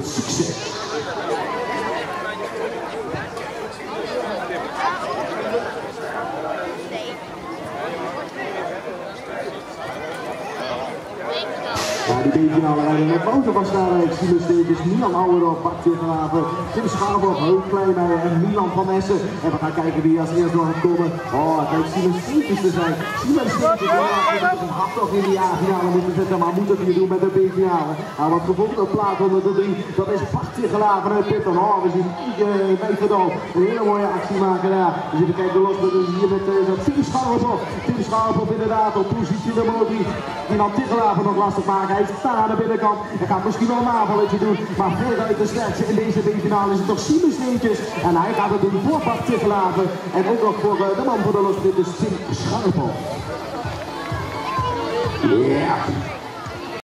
succes! Ja, die B-finale rijden met motor van Snelweg, Simon Steekjes, Milan Ouwendorp, Bart Tigelaar, Tim Schaafhoff, Heuk Kleimeijer en Milan van Essen. En we gaan kijken wie als eerste nog gaat komen. Oh, het lijkt Simon Steekjes te zijn. Simon Steekjes heeft een hart toch in de A-finale moeten zetten, maar moet het hier doen met de B-finale. Hij wordt gevolgd op plaats onder de 3. Dat is Bart Tigelaar vanuit Pitten. Oh, we zien Meegedal een hele mooie actie maken daar. Dus even kijken los met hier met Tim Schaafhoff. Tim Schaafhoff inderdaad op positie nummer 3. Die dan Tigelaar nog lastig maken. Hij staat aan de binnenkant. Hij gaat misschien wel een aanvalletje doen. Maar veruit de sterkste in deze B-finale is het toch Simon Steekjes. En hij gaat het doen voor Bart Tigelaar. En ook nog voor de man voor de losrit, dus Tim Schaafhoff. Yeah.